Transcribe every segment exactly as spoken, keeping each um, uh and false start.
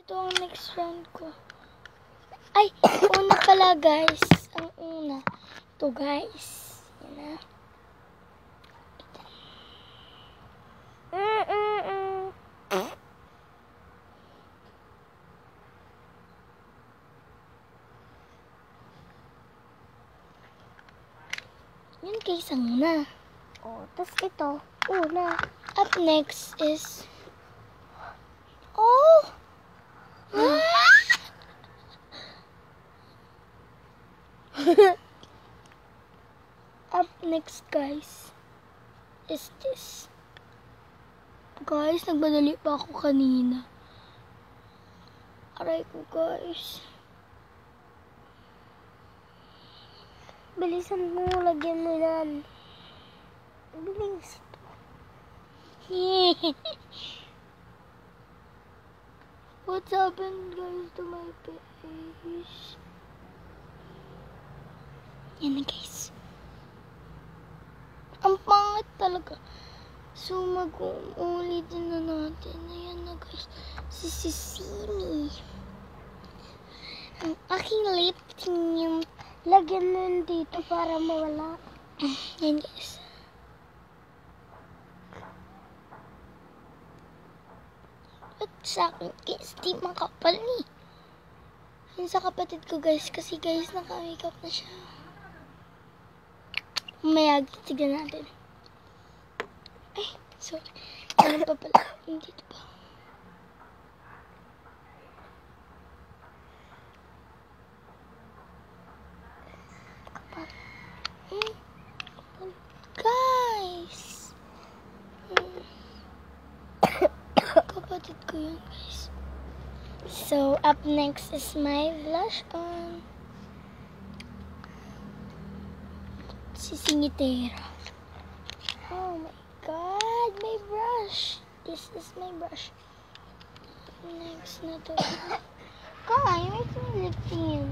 Ito ang next round ko. Ay, una pala guys. Ang una. Ito guys. Yan na. Mm -mm -mm. Yan guys ang una. Oh, tapos ito. Una. Up next is... Oh! Up next guys is this. Guys, nagmadali pa ako kanina. Aray ko guys. Bilisan mo, lagyan mo yan. Bilis. What's happened guys to my face? Yan na guys. Ang pangit talaga. So mag-uulitin na natin. Ayan na guys. Si Sisimi. Ang aking lip tint. Lagyan mo yun dito para mawala. Yan guys. At sa akin guys, di makapal ni. Yan sa kapatid ko guys. Kasi guys, naka-makeup na siya. Mamaya, tignan natin. Ay, sorry. Ano pa pala? Hindi ito pa. Kapal. Hmm. Kapal. Guys! Hmm. Kapatid ko yun, guys. So, up next is my blush on. Si Singitera. Oh my god, my brush. This is my brush. Next na to. Kaya, may lifting yun.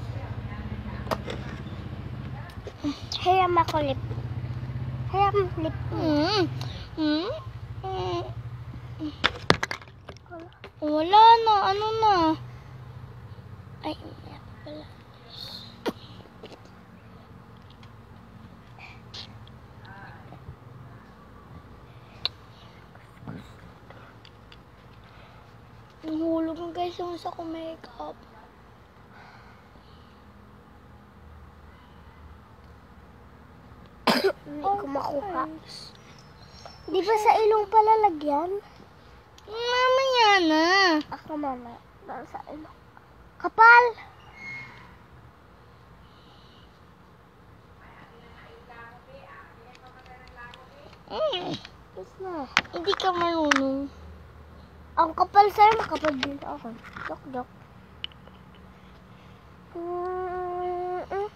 Hayam ako lip. Hayam lip. Mm. Mm. Mm. Wala na, ano na. Ay, wala pa pala. Nahulog na guys yung sa kong makeup. Hindi ko makuha. Di ba sa ilong pala lagyan? Mamaya na. Ako mama. Sa ilong. Kapal! Mm. Yes na. Hindi ka marunong. Ang kapal sa'yo, makapal din ako. Joke, joke. Mm -mm.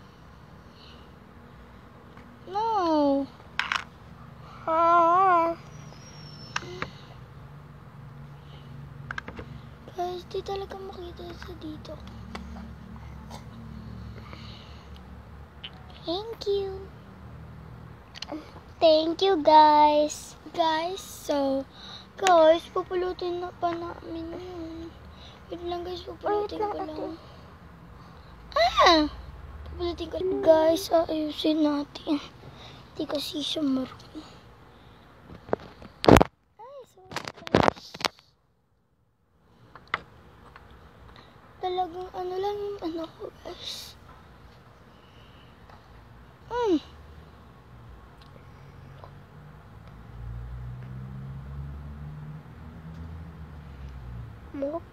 No. Ah. Guys, di talaga makita sa dito. Thank you. Thank you, guys. Guys, so, guys, pupulutin na pa namin yun. Wait lang guys, pupulutin Wait lang, ko ate. lang. Ah! Pupulutin ko lang. Guys, ayusin natin. Hindi kasi siya marunong. Ay, sorry guys. Talagang ano lang yung ano ko guys. Hmm. Mop.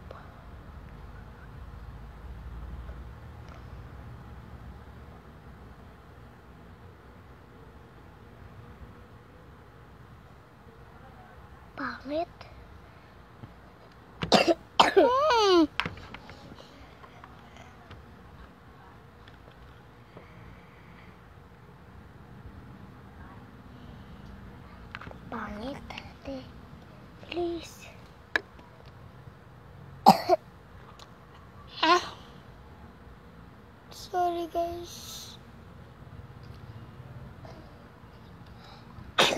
Pangit. Hmm. Pangit. Ate. Please. Ah. Sorry guys.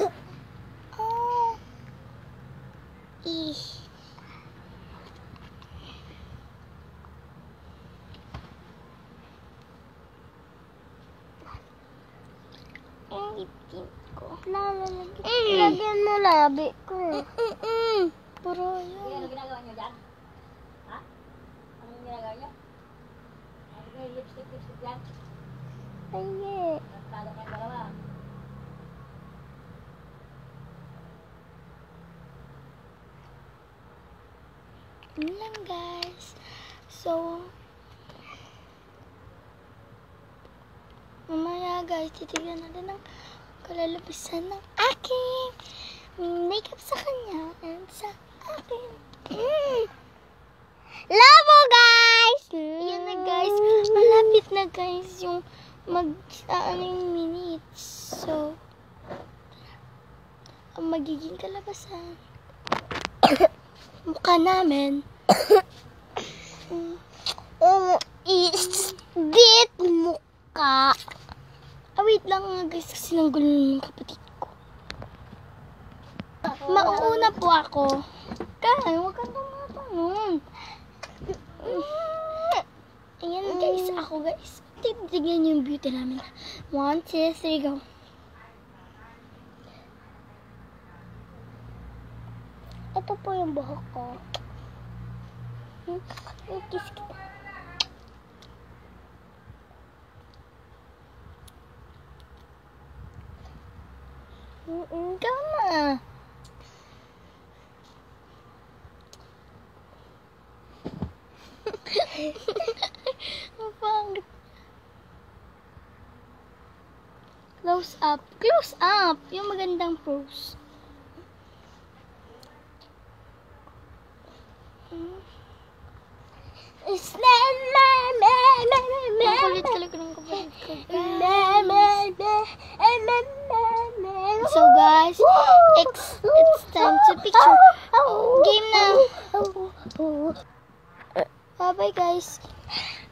Oh. Ih. skin ko. Lalagyan. Mm. Lagyan mo labi ko. Mm-mm. Puro Ano yun. ginagawa niyo dyan? Ha? Anong ginagawa niyo? Ano kayo lipstick, lipstick dyan? Ay, Nagtalo kayong dalawa. Yun lang guys. So, mamaya guys, titignan natin ang kalalapisan ng aking makeup sa kanya and sa akin. Mm. Labo, guys! Yun na guys, malapit na guys yung mag, uh, ano yung minutes. So, ang magiging kalabasan mukha namin. Mm. Um, is dit muka. Ah, wait lang nga guys, kasi nanggulo ng kapatid ko. Mauuna po ako. Kaya, huwag kang tumatanong. Ayan guys, ako guys. Tignan niyo yung beauty namin. One, two, three, go. Ito po yung buhok ko. Hmm? Yung kiss kita. Mm-mm, tama. Ang pangit. Close up. Close up. Yung magandang pose. Is na na na na na na. Ang kulit-kulit ng kapatid ko. Na na na na na na. So guys, it's, it's time to picture. Game na. Bye bye guys.